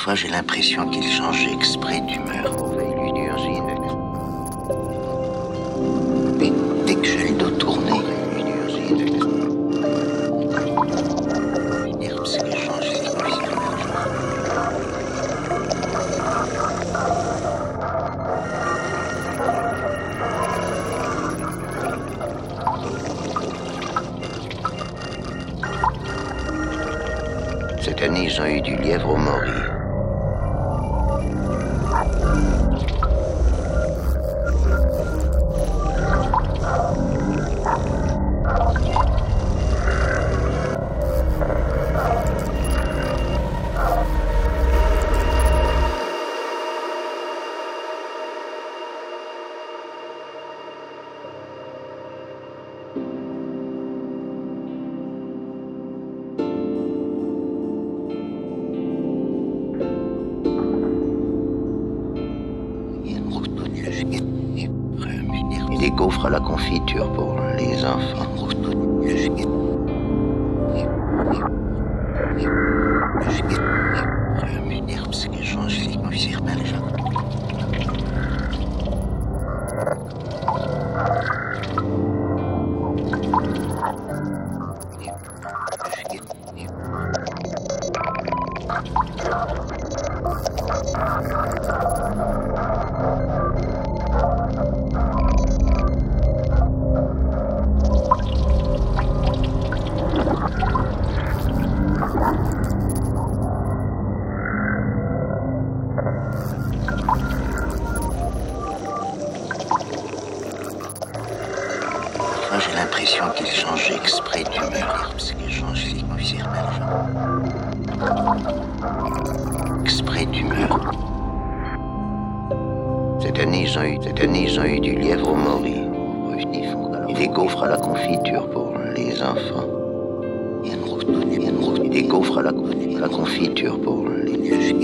Parfois j'ai l'impression qu'il change exprès d'humeur. Mais dès que j'ai le dos tourné, cette année, ils ont eu du lièvre au mori. Et des gaufres à la confiture pour les enfants. Parfois j'ai l'impression qu'il change exprès d'humeur. Exprès d'humeur. Cette année, ils ont eu du lièvre au mori. Et des gaufres à la confiture pour les enfants. Et des gaufres à la confiture pour les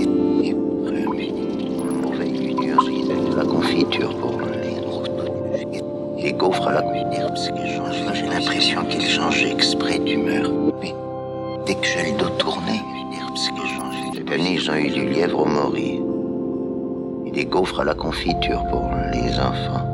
la confiture pour les gaufres à la confiture. J'ai l'impression qu'il change exprès d'humeur. Mais dès que j'ai le dos tourné, cette année, ils ont eu du lièvre au mori. Et des gaufres à la confiture pour les enfants.